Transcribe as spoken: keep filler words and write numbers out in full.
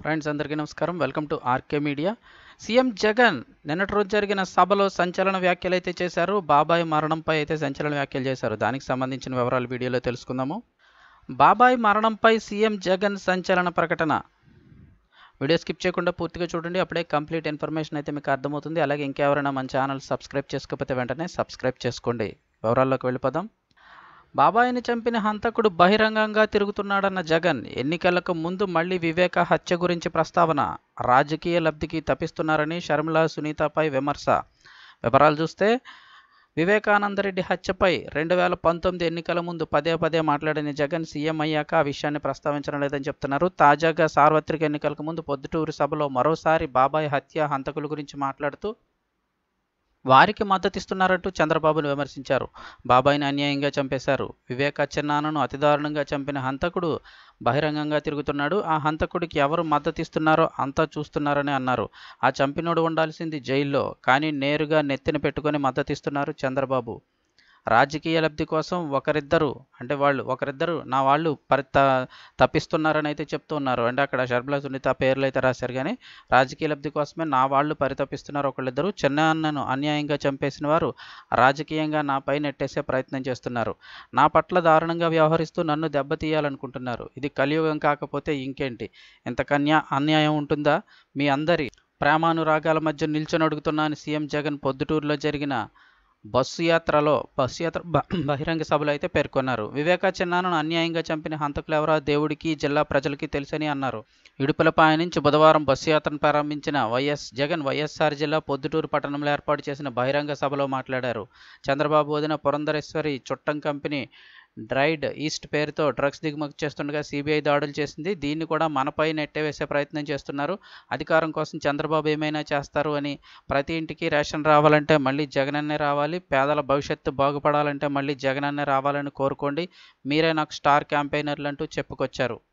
Friends అందరికీ నమస్కారం. Welcome to RK media. CM Jagan నిన్నటి రోజు జరిగిన సభలో సంచలన వ్యాఖ్యలు అయితే చేశారు. బాబాయ్ మరణంపై అయితే సంచలన వ్యాఖ్యలు చేశారు. దానికి సంబంధించిన వివరాలు వీడియోలో తెలుసుకుందాము. బాబాయ్ మరణంపై సీఎం జగన్ సంచలన ప్రకటన. వీడియో స్కిప్ చేయకుండా పూర్తిగా చూడండి, అప్పుడే కంప్లీట్ ఇన్ఫర్మేషన్ అయితే మీకు అర్థమవుతుంది. అలాగే ఇంకెవరైనా మన ఛానల్ సబ్స్క్రైబ్ చేసుకోకపోతే వెంటనే సబ్స్క్రైబ్ చేసుకోండి. వివరాల్లోకి వెళ్ళిపోదాం. బాబాయిని చంపిన హంతకుడు బహిరంగంగా తిరుగుతున్నాడన్న జగన్. ఎన్నికలకు ముందు మళ్లీ వివేక హత్య గురించి ప్రస్తావన. రాజకీయ లబ్ధికి తప్పిస్తున్నారని షర్మిల సునీతపై విమర్శ. వివరాలు చూస్తే, వివేకానందరెడ్డి హత్యపై రెండు వేల పంతొమ్మిది ఎన్నికల ముందు పదే పదే మాట్లాడిన జగన్ సీఎం అయ్యాక ఆ విషయాన్ని ప్రస్తావించడం లేదని చెప్తున్నారు. తాజాగా సార్వత్రిక ఎన్నికలకు ముందు పొద్దుటూరు సభలో మరోసారి బాబాయ్ హత్య హంతకుల గురించి మాట్లాడుతూ వారికి మద్దతిస్తున్నారంటూ చంద్రబాబును విమర్శించారు. బాబాయిని అన్యాయంగా చంపేశారు. వివేక్ అచ్చెన్నాన్నను అతి దారుణంగా చంపిన హంతకుడు బహిరంగంగా తిరుగుతున్నాడు. ఆ హంతకుడికి ఎవరు మద్దతిస్తున్నారో అంతా చూస్తున్నారని అన్నారు. ఆ చంపినోడు ఉండాల్సింది జైల్లో, కానీ నేరుగా నెత్తిన పెట్టుకొని మద్దతిస్తున్నారు చంద్రబాబు. రాజకీయ లబ్ధి కోసం ఒకరిద్దరు అంటే వాళ్ళు ఒకరిద్దరు నా వాళ్ళు పరి తప్పిస్తున్నారని అయితే చెప్తూ ఉన్నారు. అంటే అక్కడ షర్మిల సునీత పేర్లు అయితే రాశారు, కానీ రాజకీయ లబ్ధి కోసమే నా వాళ్ళు పరితపిస్తున్నారు ఒకళ్ళిద్దరు. చిన్నాన్నను అన్యాయంగా చంపేసిన వారు రాజకీయంగా నాపై నెట్టేసే ప్రయత్నం చేస్తున్నారు. నా పట్ల దారుణంగా వ్యవహరిస్తూ నన్ను దెబ్బతీయాలనుకుంటున్నారు. ఇది కలియుగం కాకపోతే ఇంకేంటి? ఇంతకన్యా అన్యాయం ఉంటుందా? మీ అందరి ప్రేమానురాగాల మధ్య నిల్చొని అడుగుతున్నాను. సీఎం జగన్ పొద్దుటూరులో జరిగిన బస్సు యాత్రలో బస్సు యాత్ర బహిరంగ సభలో అయితే పేర్కొన్నారు. వివేకా చిన్నాన్నను అన్యాయంగా చంపిన హంతకులు ఎవరో దేవుడికి జిల్లా ప్రజలకి తెలుసని అన్నారు. ఇడుపులపాయ నుంచి బుధవారం బస్సు యాత్రను ప్రారంభించిన వైఎస్ జగన్ వైఎస్ఆర్ జిల్లా పొద్దుటూరు పట్టణంలో ఏర్పాటు చేసిన బహిరంగ సభలో మాట్లాడారు. చంద్రబాబు వదిన పురంధరేశ్వరి చుట్టం కంపెనీ డ్రైడ్ ఈస్ట్ పేరుతో డ్రగ్స్ దిగుమతి చేస్తుండగా సిబిఐ దాడులు చేసింది. దీన్ని కూడా మనపై నెట్టవేసే ప్రయత్నం చేస్తున్నారు. అధికారం కోసం చంద్రబాబు ఏమైనా చేస్తారు అని. ప్రతి ఇంటికి రేషన్ రావాలంటే మళ్ళీ జగనన్నే రావాలి. పేదల భవిష్యత్తు బాగుపడాలంటే మళ్ళీ జగనన్నే రావాలని కోరుకోండి. మీరే నాకు స్టార్ క్యాంపెయినర్లు అంటూ చెప్పుకొచ్చారు.